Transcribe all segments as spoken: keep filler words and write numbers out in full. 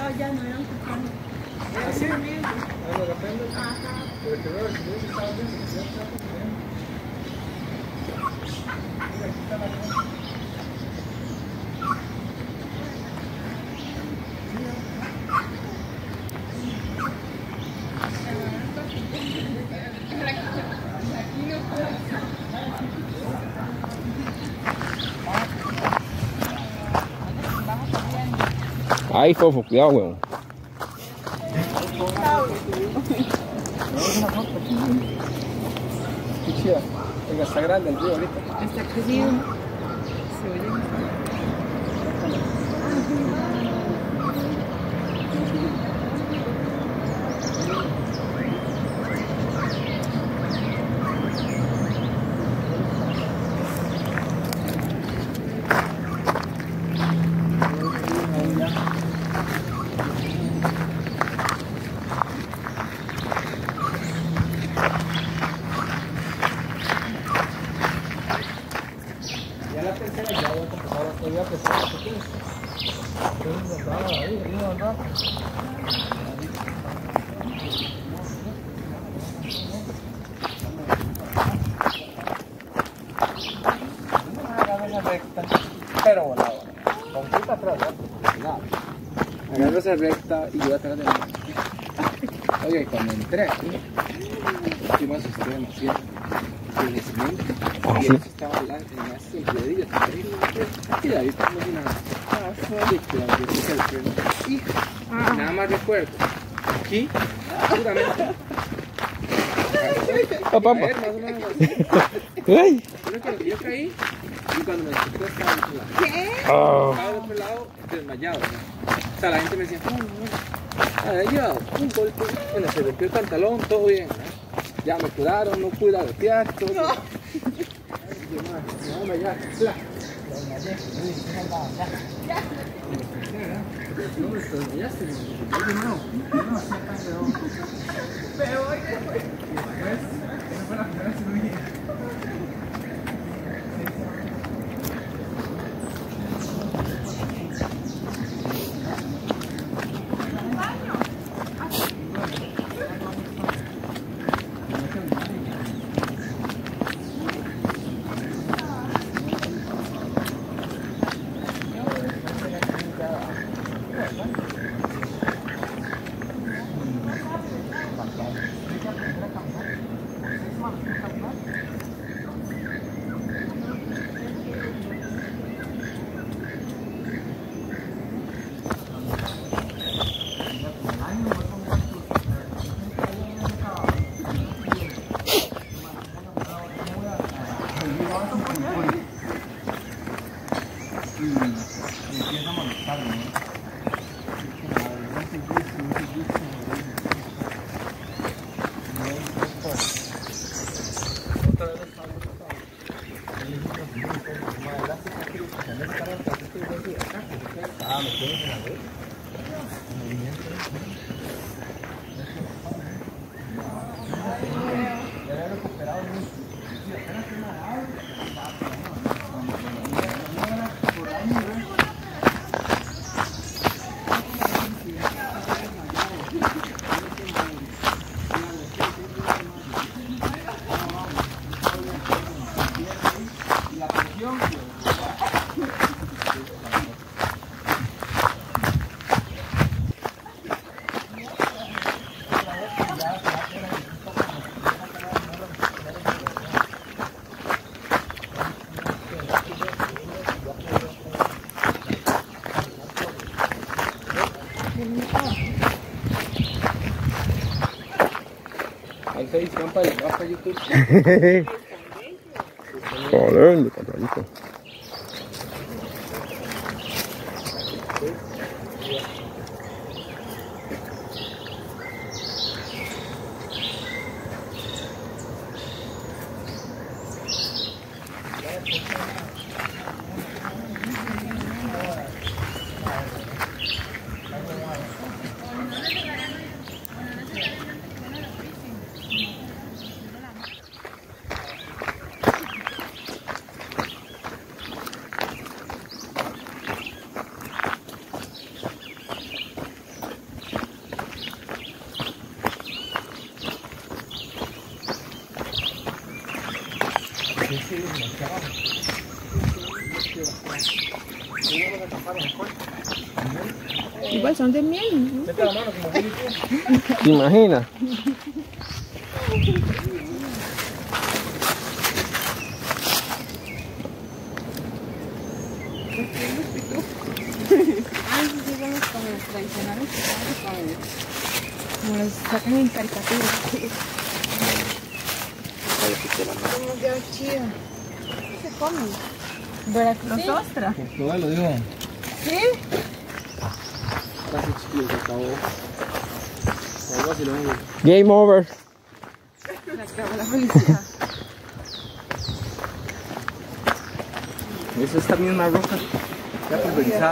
ya no eran cupones. ¿Ah, sí? Ah, lo depende. Ajá. Pero que veo, si no se está bien, si no se está bien. Mira, aquí está la cosa. Ay, fofo, cuidado, weón. Qué chida. Oiga, está grande el río ahorita. Está crecido. Se oye. Ya la tercera ya voy a empezar a podía pesar un poquito. Entonces andaba ahí, ahí andaba. Agarra esa recta, pero volado. Con puta atrás, ¿no? Agarra esa recta y yo atrás de mí. Oye, y cuando entré aquí, yo me asusté demasiado. El cemento, Ah, y sí. eso estaba en las sentadillas, y ahí estamos en la y claro, yo puse el freno. Y nada más recuerdo, aquí, seguramente, Papá, a ver, más o menos así. ay. Yo recuerdo que yo caí y cuando me desperté estaba del otro lado. Ah. Estaba del otro lado desmayado, ¿no? O sea, la gente me decía, no, no, no, había llevado un golpe, bueno, se rompió el pantalón, todo bien, ¿no? Ya me curaron, no pude alotear, todo bien. No, no, ya, ya. No, me desmayaste, no, no, no, pero hoy después, esa fue la primera cirugía. Empieza a molestarme, ¿no? Otra vez está ah, me quedo en la red. Ya había recuperado mucho. Apenas que nadaba, por ahí, ¿no? La presión, ahí se discampa y va para YouTube. Joder, de contrarito. Igual son de miel, ¿no? Mete la mano como Winnie Pooh. ¿Te imaginas? Ah, sí, sí, son los como los tradicionales, como los sacan en caricaturas. Como ya chido. ¿Qué se comen? ¿Verdad? Los ostras. Por todo lo digo. ¿Sí? Casi chiquillo, se acabó. Algo así lo mismo. Game over. Se acabó la felicidad. Eso es también una roca ya pulverizada.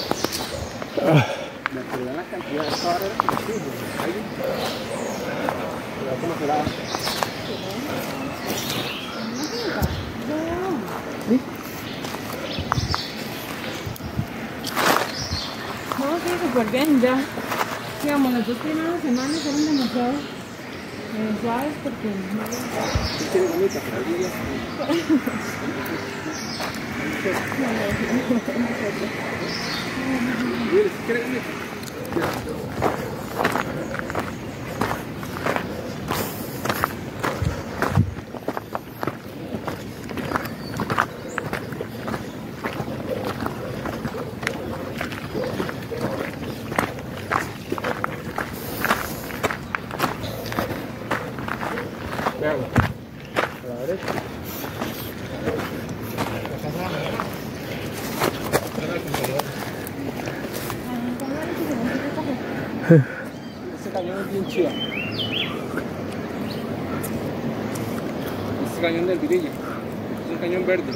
Me acordé la cantidad de esta barrera que sí, ahí. Pero cómo será. ¿Sí? No, sí, súper bien, ya. Digamos, las dos primeras semanas fueron demasiado eh, suaves porque no Sí, tiene bonita, pero ahí ya. Mire, si quiere venir. Veamos. A la derecha. Este cañón es bien chido. Este cañón del Virilla. Es un cañón verde.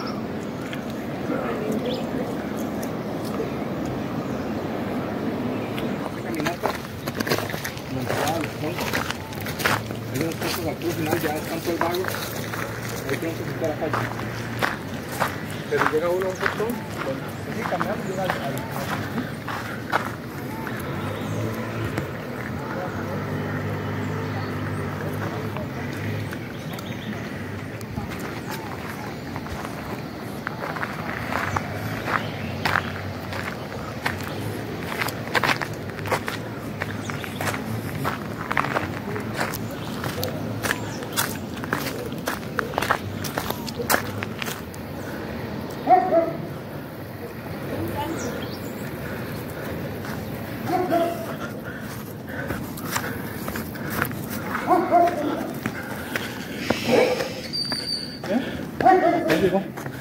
Esta caminata, como entrada a los troncos. Hay unos troncos aquí al final, ya están por el vago. Hay troncos por la calle. Pero llega uno a un portón, bueno, así caminando llega al, al, al ¿Qué llegó?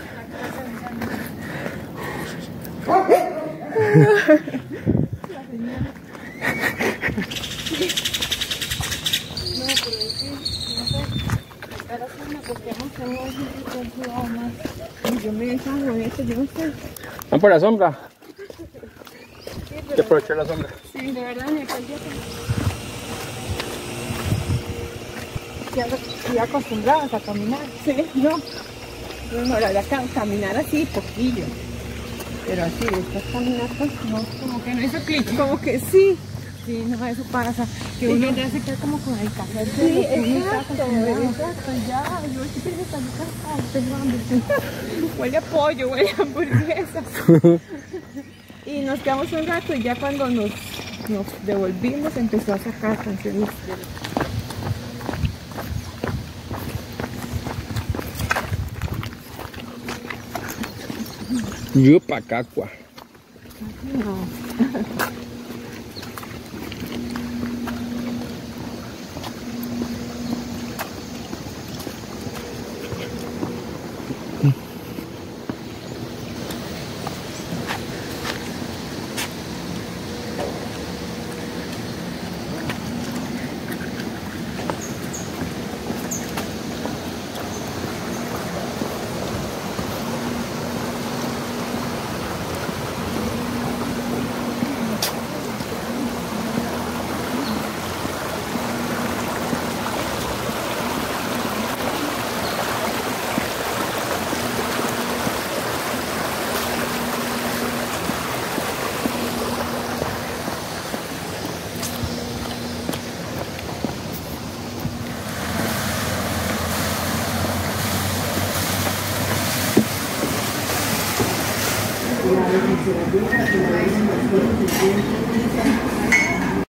Yo me he echado con esto, yo no sé. ¿Van por la sombra? Hay que aprovechar la sombra. Sí, de verdad, me perdí. Ya, ya acostumbradas a caminar. Sí, no. No, no, la verdad, caminar así, poquillo. Pero así, estas caminatas, no, como que no hizo clic. Como que sí. Sí, no, eso pasa. Que uno ya se queda como con el café. Sí, exacto, exacto. Ya, yo sí tengo esta casa, tengo hambre. Huele a pollo, huele a hamburguesa. Y nos quedamos un rato y ya cuando nos, nos devolvimos empezó a sacar canciones. Yupacacua. No. Ahí.